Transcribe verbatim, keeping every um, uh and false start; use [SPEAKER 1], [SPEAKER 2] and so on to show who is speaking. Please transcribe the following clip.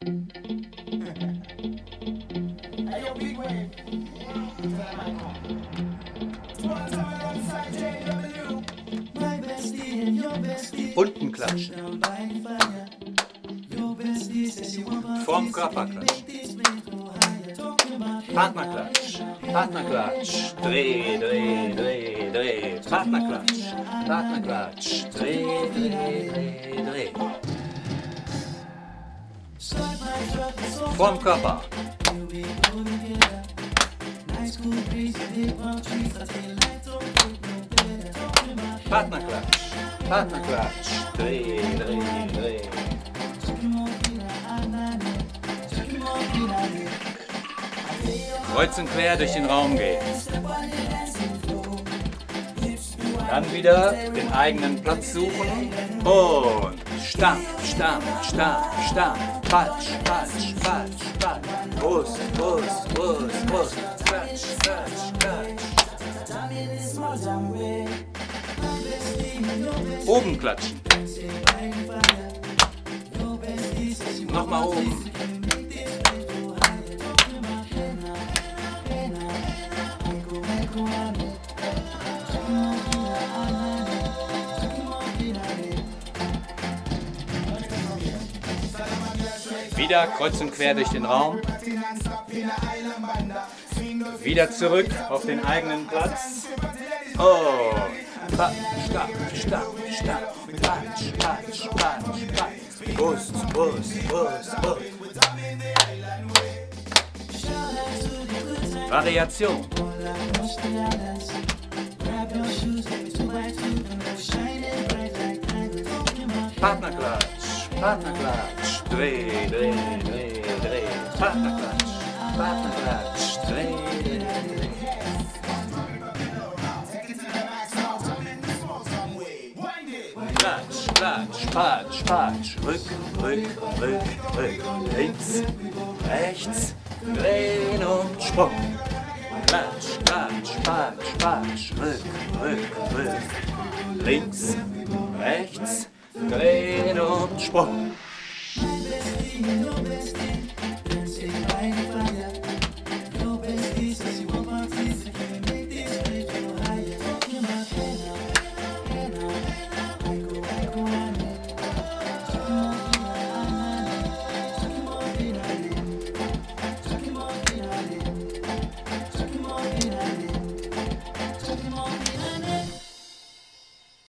[SPEAKER 1] Unten klatschen. Vorm Körper klatschen. Partnerklatsch. Partnerklatsch. Dreh, dreh, dreh, dreh. Partnerklatsch. Partnerklatsch. Dreh, dreh, dreh, dreh. Vorm Körper. Partnerklatsch. Partnerklatsch. Dreh, dreh, dreh. Kreuz und quer durch den Raum gehen. Dann wieder den eigenen Platz suchen und Stampf, Stampf, Stampf, Stampf. Falsch, falsch, falsch, falsch. Brust, Brust, Brust, Brust. Klatsch, klatsch, klatsch. Oben klatschen. Nochmal oben. Wieder kreuz und quer durch den Raum. Wieder zurück auf den eigenen Platz. Oh, Stampf, Stampf, Stampf, Klatsch, Klatsch, Klatsch, Klatsch. Brust, Brust, Brust, Brust. Variation. Partnerklatsch, Partnerklatsch, dreh, dreh, dreh, dreh. Partnerklatsch, Partnerklatsch, dreh, dreh, dreh. Klatsch, Klatsch, Patsch, Patsch, Rück, Rück, Rück, Rück. Links, rechts, drehen und Sprung. Klatsch, Klatsch, Patsch, Patsch, Rück, Rück, Rück. Links, rechts, drehen und Sprung.